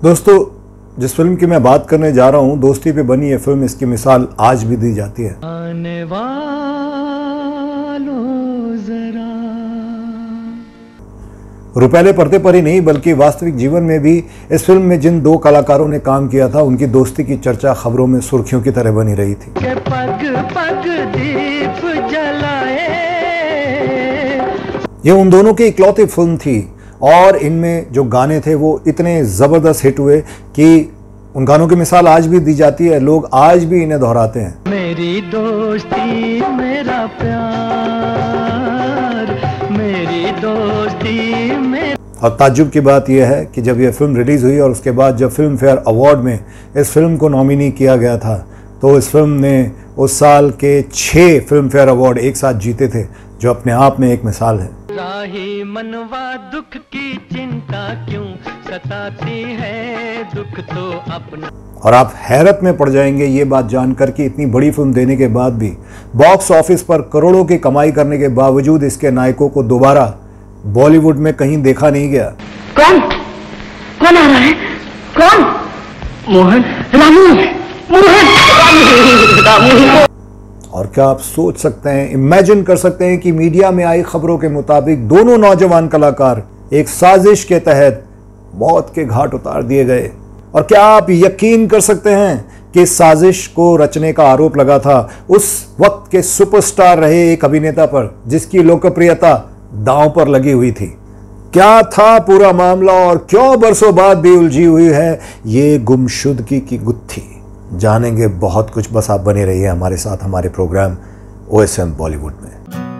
दोस्तों, जिस फिल्म की मैं बात करने जा रहा हूं, दोस्ती पे बनी ये फिल्म, इसकी मिसाल आज भी दी जाती है। आने वालों जरा रुपैले पर्दे पर ही नहीं बल्कि वास्तविक जीवन में भी इस फिल्म में जिन दो कलाकारों ने काम किया था, उनकी दोस्ती की चर्चा खबरों में सुर्खियों की तरह बनी रही थी। पग पग दीप जलाए, ये उन दोनों की इकलौती फिल्म थी और इनमें जो गाने थे वो इतने ज़बरदस्त हिट हुए कि उन गानों की मिसाल आज भी दी जाती है। लोग आज भी इन्हें दोहराते हैं। मेरी दोस्ती मेरा प्यार, मेरी दोस्ती में। और ताज्जुब की बात यह है कि जब यह फिल्म रिलीज़ हुई और उसके बाद जब फिल्म फेयर अवार्ड में इस फिल्म को नॉमिनी किया गया था, तो इस फिल्म ने उस साल के 6 फिल्म फेयर अवार्ड एक साथ जीते थे, जो अपने आप में एक मिसाल है। राही मनवा दुख की चिंता क्यों सताती है, दुख तो अपना। और आप हैरत में पड़ जाएंगे ये बात जानकर कि इतनी बड़ी फिल्म देने के बाद भी बॉक्स ऑफिस पर करोड़ों की कमाई करने के बावजूद इसके नायकों को दोबारा बॉलीवुड में कहीं देखा नहीं गया। कौन कौन आ रहा है? कौन? मोहन, रामू, मोहन, रामू। और क्या आप सोच सकते हैं, इमेजिन कर सकते हैं कि मीडिया में आई खबरों के मुताबिक दोनों नौजवान कलाकार एक साजिश के तहत मौत के घाट उतार दिए गए। और क्या आप यकीन कर सकते हैं कि इस साजिश को रचने का आरोप लगा था उस वक्त के सुपरस्टार रहे एक अभिनेता पर, जिसकी लोकप्रियता दांव पर लगी हुई थी। क्या था पूरा मामला और क्यों बरसों बाद भी उलझी हुई है ये गुमशुदगी की गुत्थी, जानेंगे बहुत कुछ। बस आप बने रहिए हमारे साथ हमारे प्रोग्राम OSM बॉलीवुड में।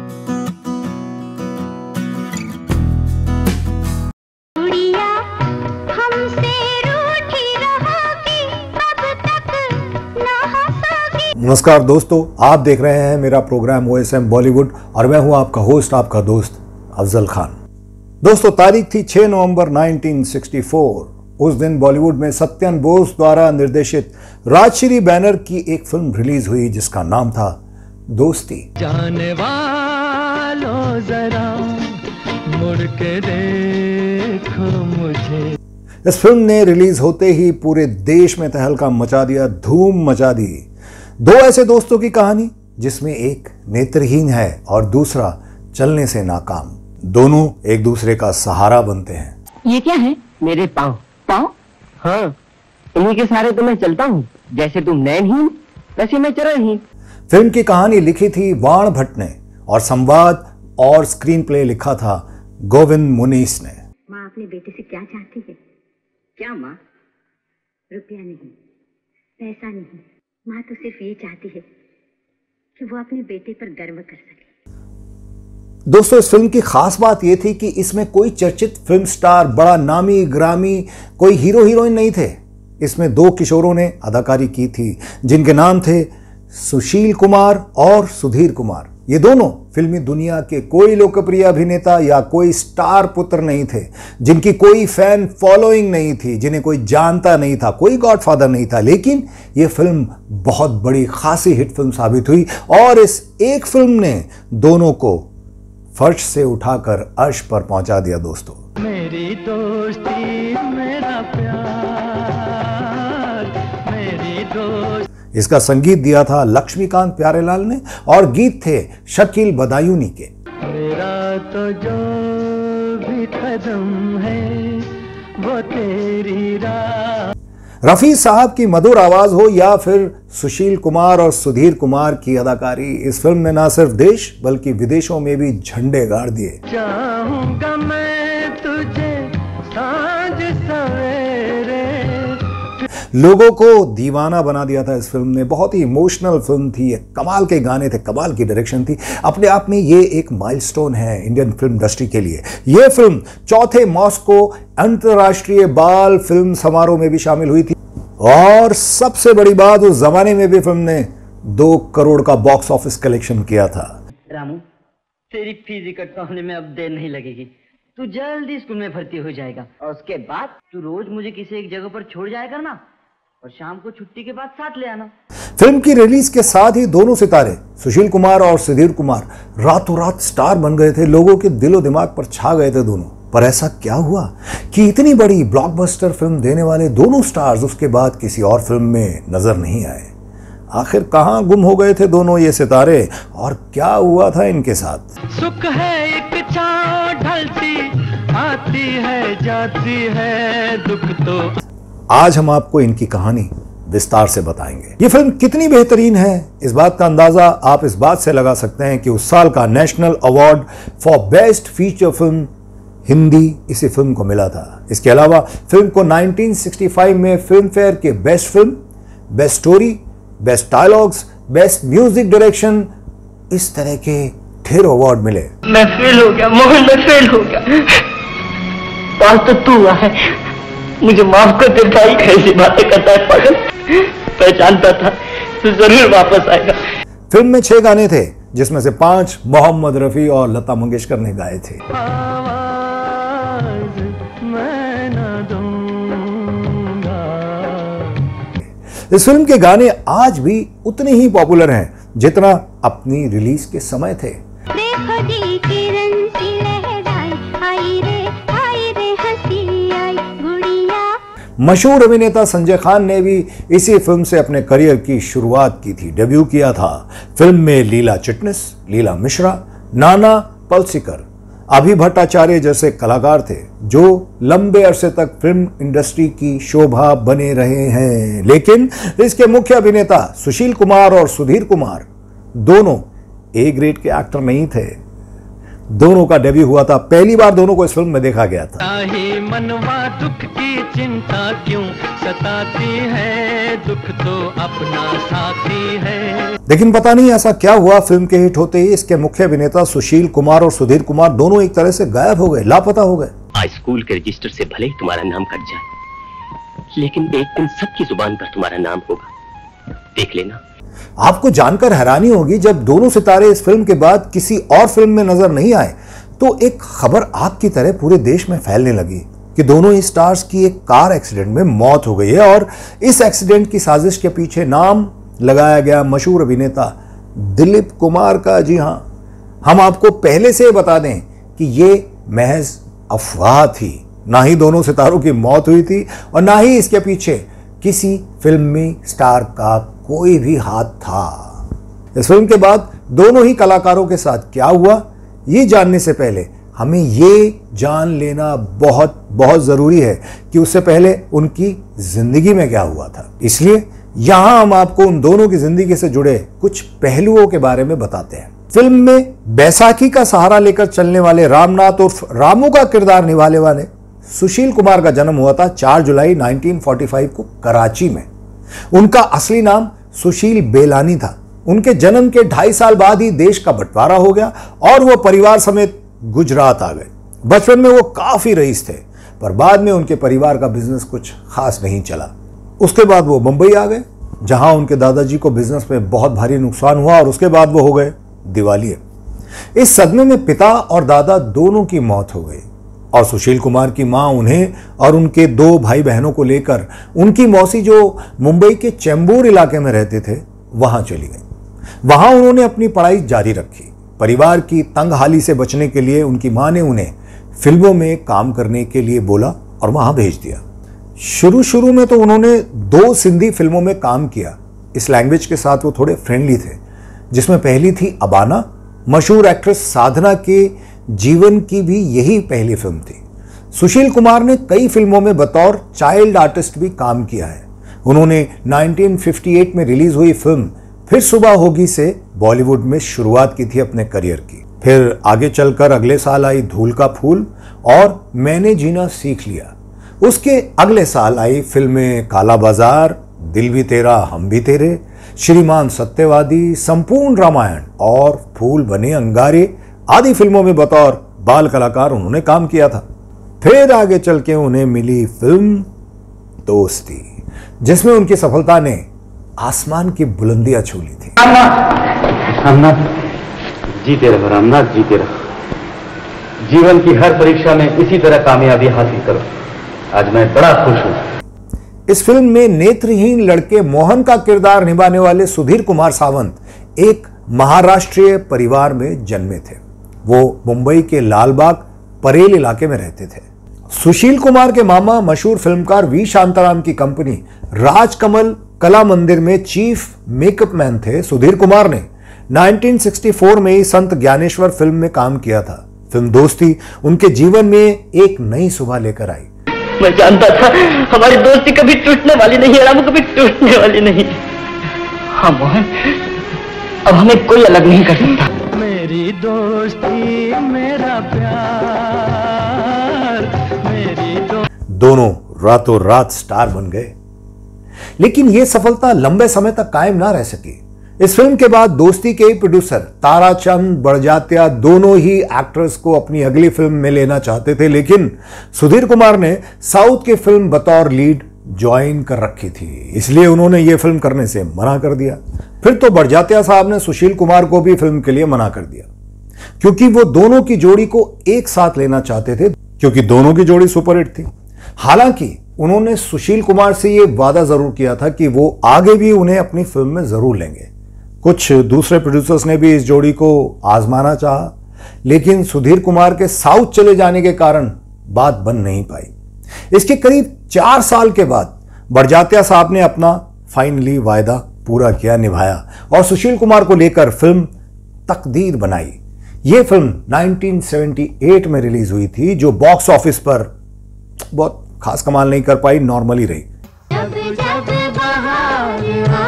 नमस्कार दोस्तों, आप देख रहे हैं मेरा प्रोग्राम OSM बॉलीवुड और मैं हूं आपका होस्ट, आपका दोस्त अफजल खान। दोस्तों, तारीख थी 6 नवंबर 1964। उस दिन बॉलीवुड में सत्यन बोस द्वारा निर्देशित राजश्री बैनर की एक फिल्म रिलीज हुई जिसका नाम था दोस्ती। जाने वालों जरा मुड़ के देखो मुझे। इस फिल्म ने रिलीज होते ही पूरे देश में तहलका मचा दिया, धूम मचा दी। दो ऐसे दोस्तों की कहानी जिसमें एक नेत्रहीन है और दूसरा चलने से नाकाम। दोनों एक दूसरे का सहारा बनते हैं। ये क्या है? मेरे पाँव। पाँव? हाँ, इन्हीं के सहारे तो मैं चलता हूँ। जैसे तुम नयनहीन, वैसे मैं चरणहीन। फिल्म की कहानी लिखी थी वाण भट्ट ने और संवाद और स्क्रीन प्ले लिखा था गोविंद मुनीस ने। माँ अपने बेटे से क्या चाहती है? क्या माँ? रुपया नहीं, पैसा नहीं, माँ तो सिर्फ ये चाहती है कि वो अपने बेटे पर गर्व कर सके। दोस्तों, इस फिल्म की खास बात यह थी कि इसमें कोई चर्चित फिल्म स्टार, बड़ा नामी ग्रामी कोई हीरो हीरोइन नहीं थे। इसमें 2 किशोरों ने अदाकारी की थी जिनके नाम थे सुशील कुमार और सुधीर कुमार। ये दोनों फिल्मी दुनिया के कोई लोकप्रिय अभिनेता या कोई स्टार पुत्र नहीं थे, जिनकी कोई फैन फॉलोइंग नहीं थी, जिन्हें कोई जानता नहीं था, कोई गॉडफादर नहीं था। लेकिन यह फिल्म बहुत बड़ी खासी हिट फिल्म साबित हुई और इस एक फिल्म ने दोनों को फर्श से उठाकर अर्श पर पहुंचा दिया। दोस्तों, मेरी दोस्ती मेरा प्यार, मेरी दोस्ती। इसका संगीत दिया था लक्ष्मीकांत प्यारेलाल ने और गीत थे शकील बदायूनी के। मेरा तो जो भी कदम है वो तेरी राह। रफी साहब की मधुर आवाज हो या फिर सुशील कुमार और सुधीर कुमार की अदाकारी, इस फिल्म ने ना सिर्फ देश बल्कि विदेशों में भी झंडे गाड़ दिए। चाहूंगा मैं तुझे सांझ सवेरे, लोगों को दीवाना बना दिया था इस फिल्म ने। बहुत ही इमोशनल फिल्म थी, कमाल के गाने थे, कमाल की डायरेक्शन थी। अपने आप में ये एक माइलस्टोन है इंडियन फिल्म इंडस्ट्री के लिए। यह फिल्म 4थे मॉस्को अंतर्राष्ट्रीय बाल फिल्म समारोह में भी शामिल हुई थी और सबसे बड़ी बात, उस जमाने में भी फिल्म ने 2 करोड़ का बॉक्स ऑफिस कलेक्शन किया था। रामू, तेरी फीस इकट्ठा होने में अब देर नहीं लगेगी। तू जल्दी स्कूल में भर्ती हो जाएगा और उसके बाद तू रोज मुझे किसी एक जगह पर छोड़ जाया करना और शाम को छुट्टी के बाद साथ ले आना। फिल्म की रिलीज के साथ ही दोनों सितारे सुशील कुमार और सुधीर कुमार रातों रात स्टार बन गए थे। लोगों के दिलो दिमाग पर छा गए थे दोनों। पर ऐसा क्या हुआ कि इतनी बड़ी ब्लॉकबस्टर फिल्म देने वाले दोनों स्टार्स उसके बाद किसी और फिल्म में नजर नहीं आए? आखिर कहां गुम हो गए थे दोनों ये सितारे और क्या हुआ था इनके साथ? सुख है एक छाँव ढलती आती है जाती है, दुख तो। आज हम आपको इनकी कहानी विस्तार से बताएंगे। ये फिल्म कितनी बेहतरीन है, इस बात का अंदाजा आप इस बात से लगा सकते हैं कि उस साल का national award for best feature film Hindi इसी फिल्म को मिला था। इसके अलावा फिल्म को 1965 में फिल्म फेयर के best film, best story, best dialogues, best music direction, इस तरह के ढेरों अवार्ड मिले। मैं फेल हो गया मोहन, मैं फेल हो गया। पास तो तू हुआ है, मुझे माफ कर दे भाई। कैसी बातें करता है पागल, पहचानता था तो जरूर वापस आएगा। फिल्म में 6 गाने थे जिसमें से 5 मोहम्मद रफी और लता मंगेशकर ने गाए थे। मैं न दूंगा। इस फिल्म के गाने आज भी उतने ही पॉपुलर हैं जितना अपनी रिलीज के समय थे। देखो जी किरण सी लहराई, आई रे हंसी आई गुड़िया। मशहूर अभिनेता संजय खान ने भी इसी फिल्म से अपने करियर की शुरुआत की थी, डेब्यू किया था। फिल्म में लीला चिटनिस, लीला मिश्रा, नाना पलसीकर, अभि भट्टाचार्य जैसे कलाकार थे जो लंबे अरसे तक फिल्म इंडस्ट्री की शोभा बने रहे हैं। लेकिन इसके मुख्य अभिनेता सुशील कुमार और सुधीर कुमार दोनों ए ग्रेड के एक्टर नहीं थे। दोनों का डेब्यू हुआ था, पहली बार दोनों को इस फिल्म में देखा गया था। ताही मनवा दुख की चिंता क्यों सताती है, दुख तो अपना साथी है। लेकिन पता नहीं ऐसा क्या हुआ, फिल्म के हिट होते ही इसके मुख्य अभिनेता सुशील कुमार और सुधीर कुमार दोनों एक तरह से गायब हो गए, लापता हो गए। आज स्कूल के रजिस्टर से भले ही तुम्हारा नाम कट जाए, लेकिन एक दिन सबकी जुबान पर तुम्हारा नाम होगा, देख लेना। आपको जानकर हैरानी होगी, जब दोनों सितारे इस फिल्म के बाद किसी और फिल्म में नजर नहीं आए तो एक खबर आग की तरह पूरे देश में फैलने लगी कि दोनों ही स्टार्स की एक कार एक्सीडेंट में मौत हो गई है और इस एक्सीडेंट की साजिश के पीछे नाम लगाया गया मशहूर अभिनेता दिलीप कुमार का। जी हां, हम आपको पहले से बता दें कि ये महज अफवाह थी, ना ही दोनों सितारों की मौत हुई थी और ना ही इसके पीछे किसी फिल्मी स्टार का कोई भी हाथ था। इस फिल्म के बाद दोनों ही कलाकारों के साथ क्या हुआ, ये जानने से पहले हमें ये जान लेना बहुत बहुत जरूरी है कि उससे पहले उनकी जिंदगी में क्या हुआ था। इसलिए यहां हम आपको उन दोनों की जिंदगी से जुड़े कुछ पहलुओं के बारे में बताते हैं। फिल्म में बैसाखी का सहारा लेकर चलने वाले रामनाथ उर्फ रामू का किरदार निभाने वाले सुशील कुमार का जन्म हुआ था 4 जुलाई 1945 को कराची में। उनका असली नाम सुशील बेलानी था। उनके जन्म के 2.5 साल बाद ही देश का बंटवारा हो गया और वो परिवार समेत गुजरात आ गए। बचपन में वो काफी रईस थे, पर बाद में उनके परिवार का बिजनेस कुछ खास नहीं चला। उसके बाद वो मुंबई आ गए, जहां उनके दादाजी को बिजनेस में बहुत भारी नुकसान हुआ और उसके बाद वो हो गए दिवालिये। इस सदमे में पिता और दादा दोनों की मौत हो गई और सुशील कुमार की मां उन्हें और उनके 2 भाई बहनों को लेकर उनकी मौसी जो मुंबई के चेंबूर इलाके में रहते थे वहां चली गई। वहां उन्होंने अपनी पढ़ाई जारी रखी। परिवार की तंगहाली से बचने के लिए उनकी मां ने उन्हें फिल्मों में काम करने के लिए बोला और वहां भेज दिया। शुरू में तो उन्होंने 2 सिंधी फिल्मों में काम किया। इस लैंग्वेज के साथ वो थोड़े फ्रेंडली थे, जिसमें पहली थी अबाना। मशहूर एक्ट्रेस साधना के जीवन की भी यही पहली फिल्म थी। सुशील कुमार ने कई फिल्मों में बतौर चाइल्ड आर्टिस्ट भी काम किया है। उन्होंने 1958 में रिलीज हुई फिल्म फिर सुबह होगी से बॉलीवुड में शुरुआत की थी अपने करियर की। फिर आगे चलकर अगले साल आई धूल का फूल और मैंने जीना सीख लिया। उसके अगले साल आई फिल्में काला बाजार, दिल भी तेरा हम भी तेरे, श्रीमान सत्यवादी, संपूर्ण रामायण और फूल बने अंगारे आदि फिल्मों में बतौर बाल कलाकार उन्होंने काम किया था। फिर आगे चल के उन्हें मिली फिल्म दोस्ती, जिसमें उनकी सफलता ने आसमान की बुलंदियां छू ली थी। रामनाथ जीते रहो, रामनाथ जीते रहो। जीवन की हर परीक्षा में इसी तरह कामयाबी हासिल करो। आज मैं बड़ा खुश हूं। इस फिल्म में नेत्रहीन लड़के मोहन का किरदार निभाने वाले सुधीर कुमार सावंत एक महाराष्ट्रीय परिवार में जन्मे थे। वो मुंबई के लालबाग परेल इलाके में रहते थे। सुशील कुमार के मामा मशहूर फिल्मकार वी शांताराम की कंपनी राजकमल कला मंदिर में चीफ मेकअप मैन थे। सुधीर कुमार ने 1964 में ही संत ज्ञानेश्वर फिल्म में काम किया था। फिल्म दोस्ती उनके जीवन में एक नई सुबह लेकर आई। मैं जानता था हमारी दोस्ती कभी टूटने वाली नहीं है, रामू, कभी टूटने वाली नहीं। हाँ मोहन, अब हमें कोई अलग नहीं कर सकता। मेरी दोस्ती मेरा प्यार, मेरी दोनों रातों रात स्टार बन गए, लेकिन यह सफलता लंबे समय तक कायम ना रह सकी। इस फिल्म के बाद दोस्ती के प्रोड्यूसर ताराचंद बड़जात्या दोनों ही एक्टर्स को अपनी अगली फिल्म में लेना चाहते थे, लेकिन सुधीर कुमार ने साउथ की फिल्म बतौर लीड ज्वाइन कर रखी थी, इसलिए उन्होंने यह फिल्म करने से मना कर दिया। फिर तो बड़जात्या साहब ने सुशील कुमार को भी फिल्म के लिए मना कर दिया, क्योंकि वो दोनों की जोड़ी को एक साथ लेना चाहते थे, क्योंकि दोनों की जोड़ी सुपरहिट थी। हालांकि उन्होंने सुशील कुमार से यह वादा जरूर किया था कि वो आगे भी उन्हें अपनी फिल्म में जरूर लेंगे। कुछ दूसरे प्रोड्यूसर्स ने भी इस जोड़ी को आजमाना चाहा, लेकिन सुधीर कुमार के साउथ चले जाने के कारण बात बन नहीं पाई। इसके करीब 4 साल के बाद बड़जात्या साहब ने अपना फाइनली वायदा पूरा किया, निभाया और सुशील कुमार को लेकर फिल्म तकदीर बनाई। यह फिल्म 1978 में रिलीज हुई थी, जो बॉक्स ऑफिस पर बहुत खास कमाल नहीं कर पाई, नॉर्मली रही। जब जब बहार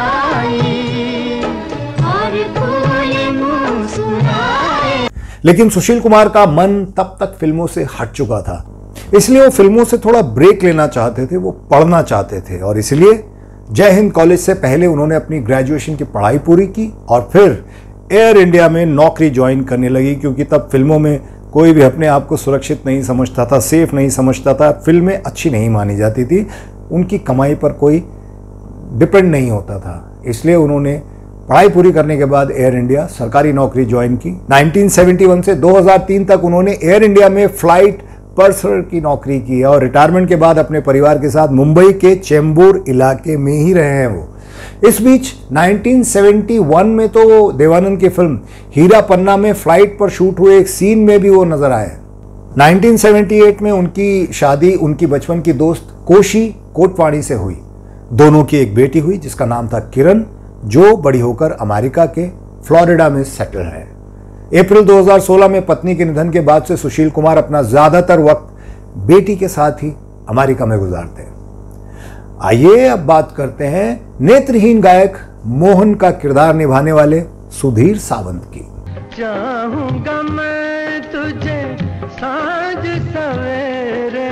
आई और फूल मुस्कुराए। लेकिन सुशील कुमार का मन तब तक फिल्मों से हट चुका था, इसलिए वो फिल्मों से थोड़ा ब्रेक लेना चाहते थे, वो पढ़ना चाहते थे, और इसलिए जय हिंद कॉलेज से पहले उन्होंने अपनी ग्रेजुएशन की पढ़ाई पूरी की और फिर एयर इंडिया में नौकरी ज्वाइन करने लगी, क्योंकि तब फिल्मों में कोई भी अपने आप को सुरक्षित नहीं समझता था, सेफ नहीं समझता था, फिल्में अच्छी नहीं मानी जाती थी, उनकी कमाई पर कोई डिपेंड नहीं होता था। इसलिए उन्होंने पढ़ाई पूरी करने के बाद एयर इंडिया सरकारी नौकरी ज्वाइन की। 1971 से 2003 तक उन्होंने एयर इंडिया में फ्लाइट पर्सर की नौकरी की और रिटायरमेंट के बाद अपने परिवार के साथ मुंबई के चेंबूर इलाके में ही रहे हैं वो। इस बीच 1971 में तो देवानंद की फिल्म हीरा पन्ना में फ्लाइट पर शूट हुए एक सीन में भी वो नजर आए। 1978 में उनकी शादी उनकी बचपन की दोस्त कोशी कोटवाणी से हुई। दोनों की एक बेटी हुई जिसका नाम था किरण, जो बड़ी होकर अमेरिका के फ्लोरिडा में सेटल है। अप्रैल 2016 में पत्नी के निधन के बाद से सुशील कुमार अपना ज्यादातर वक्त बेटी के साथ ही अमेरिका में गुजारते हैं। आइए अब बात करते हैं नेत्रहीन गायक मोहन का किरदार निभाने वाले सुधीर सावंत की। चाहूंगा मैं तुझे साँझ सवेरे।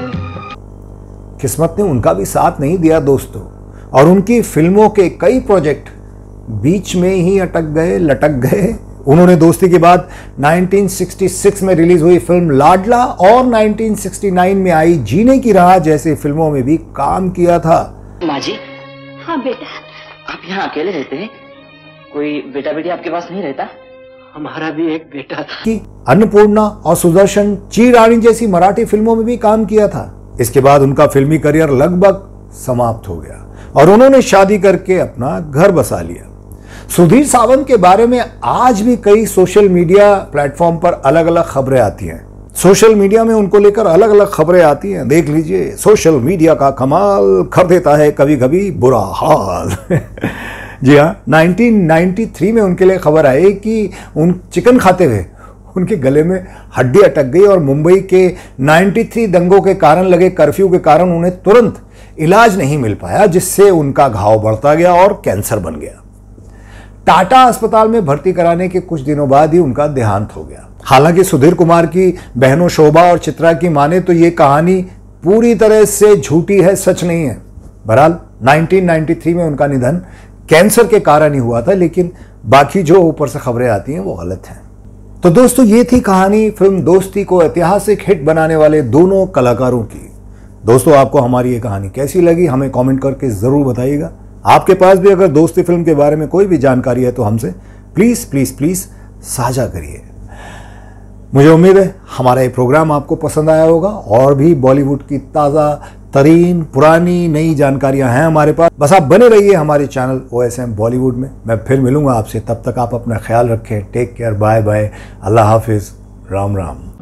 किस्मत ने उनका भी साथ नहीं दिया दोस्तों, और उनकी फिल्मों के कई प्रोजेक्ट बीच में ही लटक गए। उन्होंने दोस्ती के बाद 1966 में रिलीज हुई फिल्म लाडला और 1969 में आई जीने की राह जैसी फिल्मों में भी काम किया था। माँ जी, हाँ बेटा, आप यहाँ अकेले रहते हैं? कोई बेटा बेटी आपके पास नहीं रहता? हमारा भी एक बेटा था। कि अन्नपूर्णा और सुदर्शन, ची रानी जैसी मराठी फिल्मों में भी काम किया था। इसके बाद उनका फिल्मी करियर लगभग समाप्त हो गया और उन्होंने शादी करके अपना घर बसा लिया। सुधीर सावंत के बारे में आज भी कई सोशल मीडिया प्लेटफॉर्म पर अलग अलग खबरें आती हैं। सोशल मीडिया में उनको लेकर अलग अलग खबरें आती हैं। देख लीजिए, सोशल मीडिया का कमाल कर देता है कभी कभी बुरा हाल। जी हाँ, 1993 में उनके लिए खबर आई कि उन चिकन खाते हुए उनके गले में हड्डी अटक गई और मुंबई के 93 दंगों के कारण लगे कर्फ्यू के कारण उन्हें तुरंत इलाज नहीं मिल पाया, जिससे उनका घाव बढ़ता गया और कैंसर बन गया। टाटा अस्पताल में भर्ती कराने के कुछ दिनों बाद ही उनका देहांत हो गया। हालांकि सुधीर कुमार की बहनों शोभा और चित्रा की माने तो ये कहानी पूरी तरह से झूठी है, सच नहीं है। बहरहाल 1993 में उनका निधन कैंसर के कारण ही हुआ था, लेकिन बाकी जो ऊपर से खबरें आती हैं वो गलत हैं। तो दोस्तों, ये थी कहानी फिल्म दोस्ती को ऐतिहासिक हिट बनाने वाले दोनों कलाकारों की। दोस्तों, आपको हमारी ये कहानी कैसी लगी हमें कमेंट करके जरूर बताइएगा। आपके पास भी अगर दोस्ती फिल्म के बारे में कोई भी जानकारी है तो हमसे प्लीज प्लीज प्लीज साझा करिए। मुझे उम्मीद है हमारा ये प्रोग्राम आपको पसंद आया होगा और भी बॉलीवुड की ताज़ा तरीन पुरानी नई जानकारियां हैं हमारे पास। बस आप बने रहिए हमारे चैनल OSM बॉलीवुड में। मैं फिर मिलूंगा आपसे, तब तक आप अपना ख्याल रखें। टेक केयर, बाय बाय, अल्लाह हाफिज, राम राम।